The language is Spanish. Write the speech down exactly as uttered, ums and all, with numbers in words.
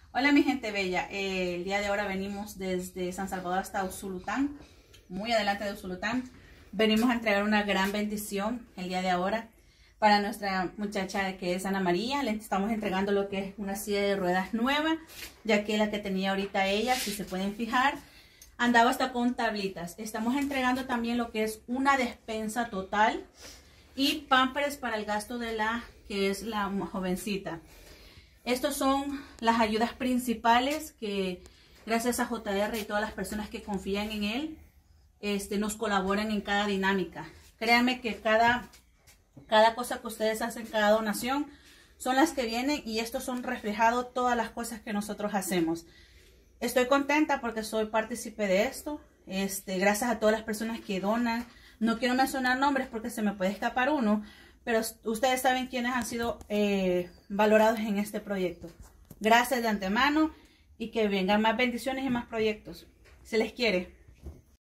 Hola mi gente bella, eh, el día de ahora venimos desde San Salvador hasta Usulután, muy adelante de Usulután. Venimos a entregar una gran bendición el día de ahora para nuestra muchacha que es Ana María. Le estamos entregando lo que es una silla de ruedas nueva, ya que la que tenía ahorita ella, si se pueden fijar, andaba hasta con tablitas. Estamos entregando también lo que es una despensa total y pampers para el gasto de la que es la jovencita. Estas son las ayudas principales que gracias a J R y todas las personas que confían en él, este, nos colaboran en cada dinámica. Créanme que cada, cada cosa que ustedes hacen, cada donación, son las que vienen y estos son reflejados todas las cosas que nosotros hacemos. Estoy contenta porque soy partícipe de esto. Este, gracias a todas las personas que donan. No quiero mencionar nombres porque se me puede escapar uno, pero ustedes saben quiénes han sido eh, valorados en este proyecto. Gracias de antemano y que vengan más bendiciones y más proyectos. Se les quiere.